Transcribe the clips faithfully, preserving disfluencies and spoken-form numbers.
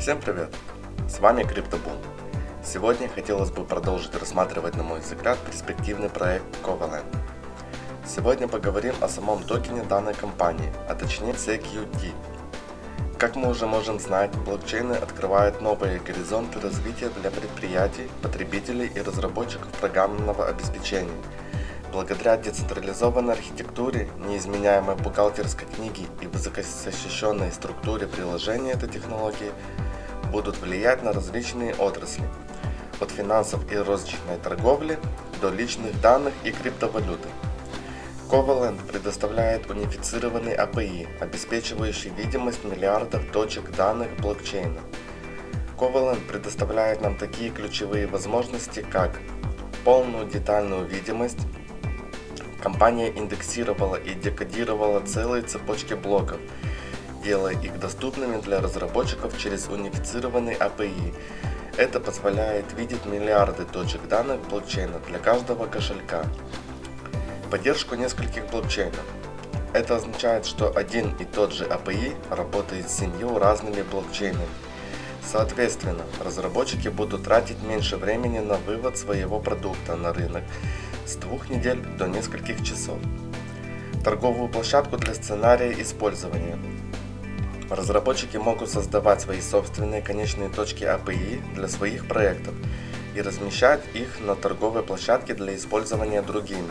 Всем привет! С вами CryptoBoom. Сегодня хотелось бы продолжить рассматривать, на мой взгляд, перспективный проект Covalent. Сегодня поговорим о самом токене данной компании, а точнее си кью ти. Как мы уже можем знать, блокчейны открывают новые горизонты развития для предприятий, потребителей и разработчиков программного обеспечения. Благодаря децентрализованной архитектуре, неизменяемой бухгалтерской книге и высокозащищенной структуре приложения этой технологии будут влиять на различные отрасли, от финансов и розничной торговли до личных данных и криптовалюты. Covalent предоставляет унифицированный эй пи ай, обеспечивающий видимость миллиардов точек данных блокчейна. Covalent предоставляет нам такие ключевые возможности, как полную детальную видимость. Компания индексировала и декодировала целые цепочки блоков, делая их доступными для разработчиков через унифицированный эй пи ай. Это позволяет видеть миллиарды точек данных блокчейна для каждого кошелька. Поддержку нескольких блокчейнов. Это означает, что один и тот же эй пи ай работает с семью разными блокчейнами. Соответственно, разработчики будут тратить меньше времени на вывод своего продукта на рынок с двух недель до нескольких часов. Торговую площадку для сценария использования. Разработчики могут создавать свои собственные конечные точки эй пи ай для своих проектов и размещать их на торговой площадке для использования другими.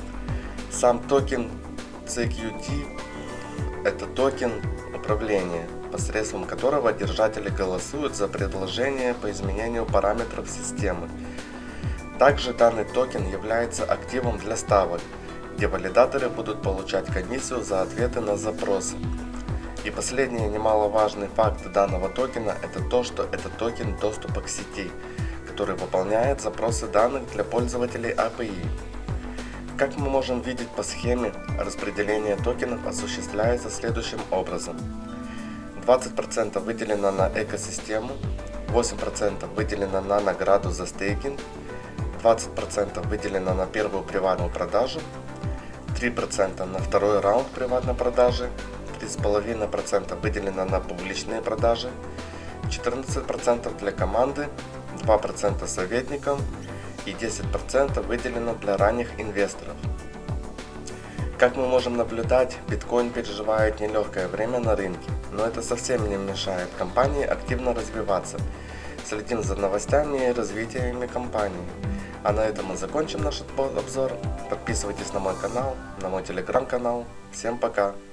Сам токен си кью ти – это токен управления, посредством которого держатели голосуют за предложения по изменению параметров системы. Также данный токен является активом для ставок, где валидаторы будут получать комиссию за ответы на запросы. И последний немаловажный факт данного токена – это то, что это токен доступа к сети, который выполняет запросы данных для пользователей эй пи ай. Как мы можем видеть по схеме, распределение токенов осуществляется следующим образом. двадцать процентов выделено на экосистему, восемь процентов выделено на награду за стейкинг, двадцать процентов выделено на первую приватную продажу, три процента на второй раунд приватной продажи, три целых пять десятых процента выделено на публичные продажи, четырнадцать процентов для команды, два процента советникам и десять процентов выделено для ранних инвесторов. Как мы можем наблюдать, биткоин переживает нелегкое время на рынке, но это совсем не мешает компании активно развиваться. Следим за новостями и развитиями компании. А на этом мы закончим наш обзор. Подписывайтесь на мой канал, на мой телеграм-канал. Всем пока!